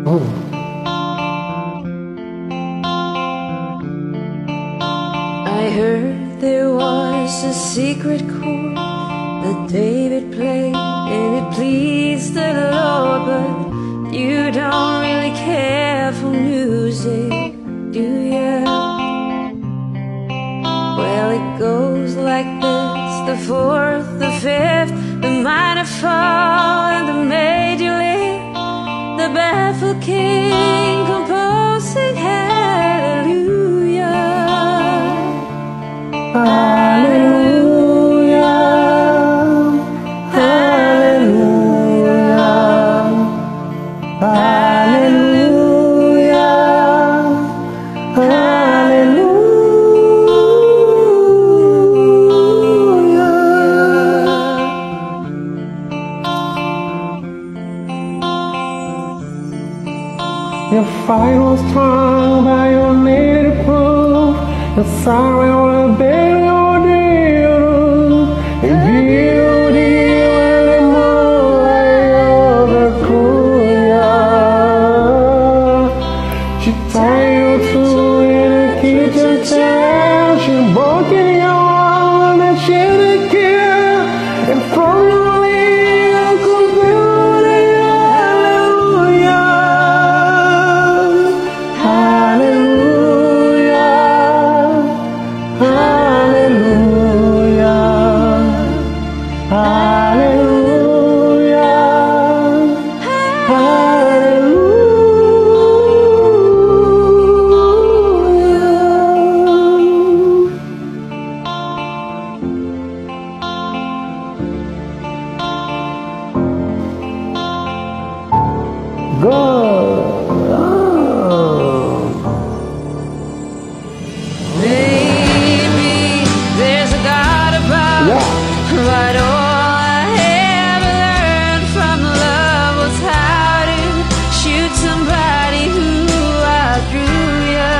I heard there was a secret chord that David played and it pleased the Lord, but you don't really care for music, do ya? Well, it goes like this: the fourth, the fifth, the minor fall and the major lift, the baffled king composing hallelujah. Hallelujah, hallelujah, hallelujah, hallelujah. Your fight was strong by your native proof. Your sorrow will bear your dear, and beauty will the moonlight of the courtyard. She tied you to in a kitchen chair. She broke in your arm and she didn't care. And from your lips could beauty, hallelujah, hallelujah, hallelujah, hallelujah, hallelujah. Go. Maybe there's a God above, but all I ever learned from love was how to shoot somebody who outdrew you.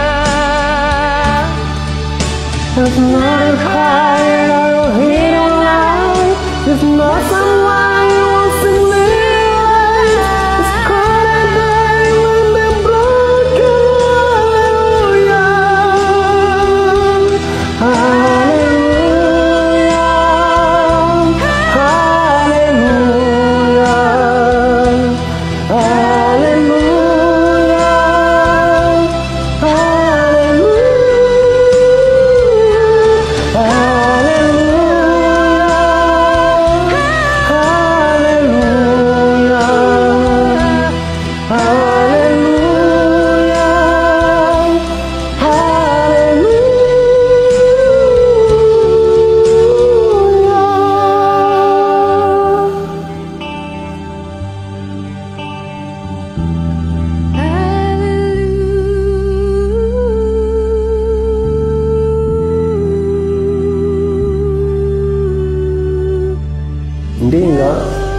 There's not a cry or hate or lie. There's not someone who wants to live. It's cold and dirty when they're broken. Hallelujah, hallelujah, hallelujah, hallelujah, hallelujah, hallelujah, hallelujah. Ndinga